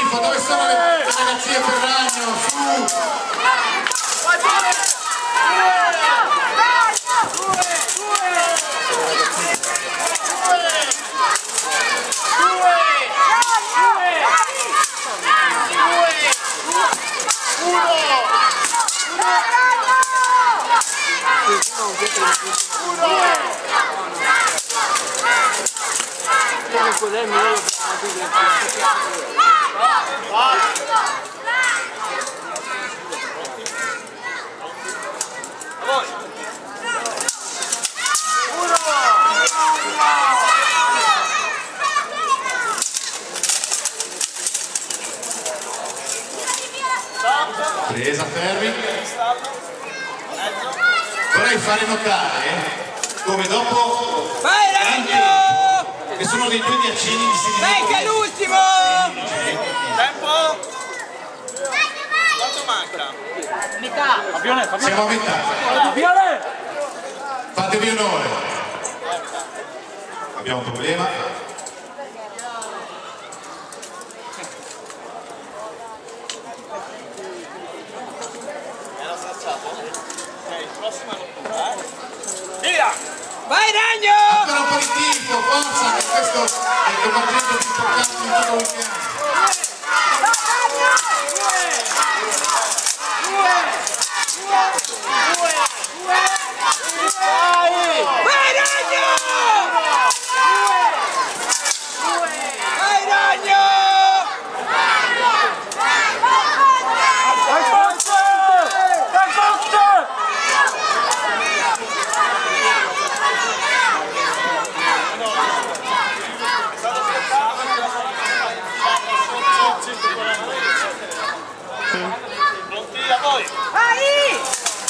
tifo, dove sono le ragazzie Ferragno? Su! Presa Ferri. Vorrei fare notare come dopo vai Ragno! che sono dei due diacini di Sidney. Venga l'ultimo! Tempo! Quanto manca? Metà! Fabione! Siamo a metà. Fabione! Fatevi onore. Abbiamo un problema. Via! Vai Ragno! Ancora un po' di tifo, forza, che questo è il combattente più importante in tutto il weekend. Vai Ragno! Vai Ragno! Dai forte! Dai forte! Pronti a voi! Vai!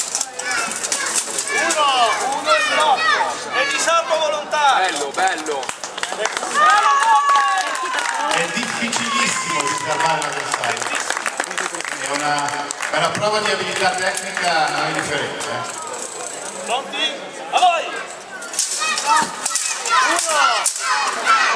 Uno in blocco! E di salvo volontario! Bello! È difficilissimo riservare l'avversario. È una prova di abilità tecnica non indifferente. Pronti? A voi! Uno!